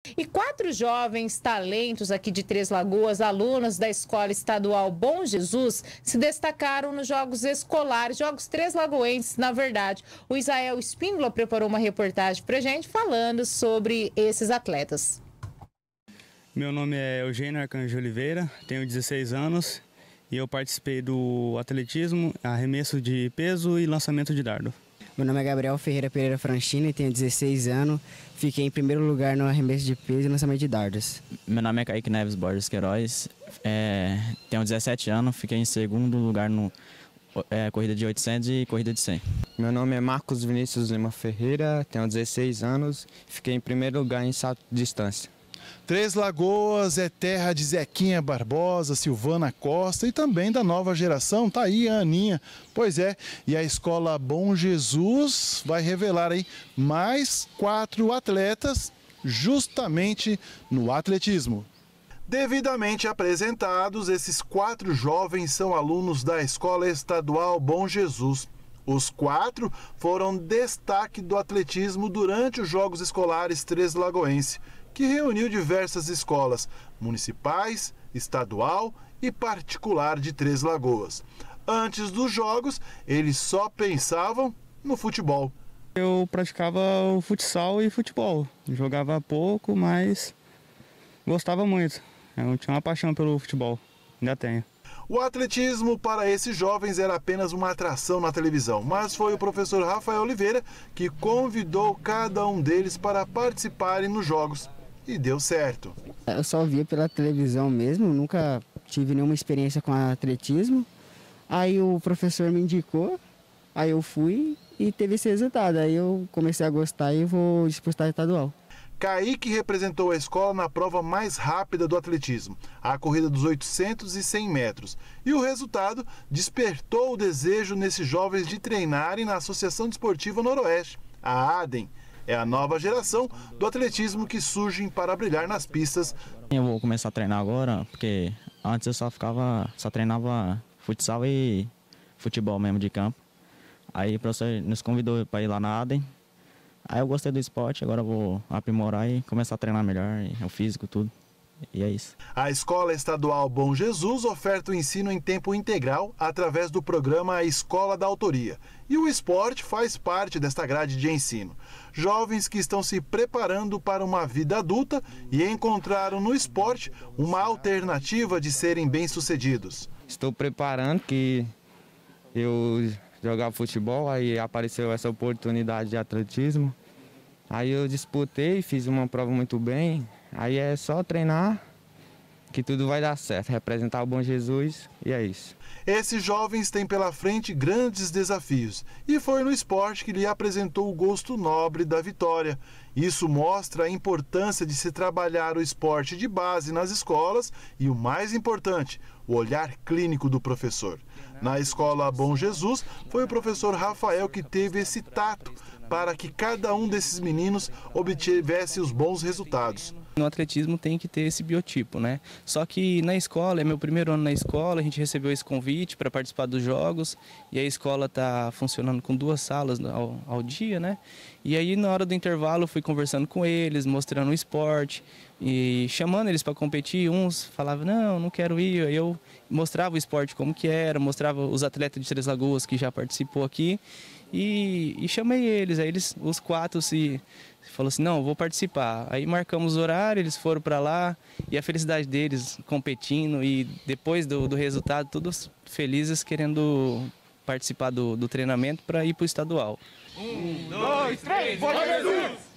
E 4 jovens talentos aqui de Três Lagoas, alunos da Escola Estadual Bom Jesus, se destacaram nos Jogos Escolares, Jogos Três Lagoenses, na verdade. O Isael Espíndola preparou uma reportagem pra gente falando sobre esses atletas. Meu nome é Eugênio Arcanjo Oliveira, tenho 16 anos e eu participei do atletismo, arremesso de peso e lançamento de dardo. Meu nome é Gabriel Ferreira Pereira Franchini, tenho 16 anos, fiquei em primeiro lugar no arremesso de peso e lançamento de dardos. Meu nome é Kaique Neves Borges Queiroz, tenho 17 anos, fiquei em segundo lugar no corrida de 800 e corrida de 100. Meu nome é Marcos Vinícius Lima Ferreira, tenho 16 anos, fiquei em primeiro lugar em salto de distância. Três Lagoas é terra de Zequinha Barbosa, Silvana Costa e também da nova geração, tá aí a Aninha. Pois é, e a Escola Bom Jesus vai revelar aí mais 4 atletas justamente no atletismo. Devidamente apresentados, esses 4 jovens são alunos da Escola Estadual Bom Jesus. Os 4 foram destaque do atletismo durante os Jogos Escolares Três Lagoense, que reuniu diversas escolas municipais, estadual e particular de Três Lagoas. Antes dos jogos, eles só pensavam no futebol. Eu praticava o futsal e futebol. Jogava pouco, mas gostava muito. Eu tinha uma paixão pelo futebol, ainda tenho. O atletismo para esses jovens era apenas uma atração na televisão, mas foi o professor Rafael Oliveira que convidou cada um deles para participarem nos jogos. E deu certo. Eu só via pela televisão mesmo, nunca tive nenhuma experiência com atletismo. Aí o professor me indicou, aí eu fui e teve esse resultado. Aí eu comecei a gostar e vou disputar estadual. Kaique representou a escola na prova mais rápida do atletismo, a corrida dos 800 e 100 metros. E o resultado despertou o desejo nesses jovens de treinarem na Associação Desportiva Noroeste, a ADEM. É a nova geração do atletismo que surge para brilhar nas pistas. Eu vou começar a treinar agora, porque antes eu só treinava futsal e futebol mesmo de campo. Aí o professor nos convidou para ir lá na ADEM. Aí eu gostei do esporte, agora eu vou aprimorar e começar a treinar melhor, o físico, tudo. E é isso. A Escola Estadual Bom Jesus oferta o ensino em tempo integral através do programa Escola da Autoria. E o esporte faz parte desta grade de ensino. Jovens que estão se preparando para uma vida adulta e encontraram no esporte uma alternativa de serem bem-sucedidos. Estou preparando que eu jogava futebol, aí apareceu essa oportunidade de atletismo. Aí eu disputei, fiz uma prova muito bem. Aí é só treinar que tudo vai dar certo, representar o Bom Jesus e é isso. Esses jovens têm pela frente grandes desafios e foi no esporte que lhe apresentou o gosto nobre da vitória. Isso mostra a importância de se trabalhar o esporte de base nas escolas e o mais importante, o olhar clínico do professor. Na Escola Bom Jesus, foi o professor Rafael que teve esse tato para que cada um desses meninos obtivesse os bons resultados. No atletismo tem que ter esse biotipo, né? Só que na escola, é meu primeiro ano na escola, a gente recebeu esse convite para participar dos jogos e a escola está funcionando com 2 salas ao dia, né? E aí na hora do intervalo eu fui conversando com eles, mostrando o esporte e chamando eles para competir. Uns falavam, não quero ir. Aí eu mostrava o esporte como que era, mostrava os atletas de Três Lagoas que já participou aqui e chamei eles. Aí eles, os 4 falou assim, não, vou participar. Aí marcamos o horário, eles foram para lá e a felicidade deles competindo e depois do resultado, todos felizes querendo participar do treinamento para ir para o estadual. 1, 2, 3, bora Jesus!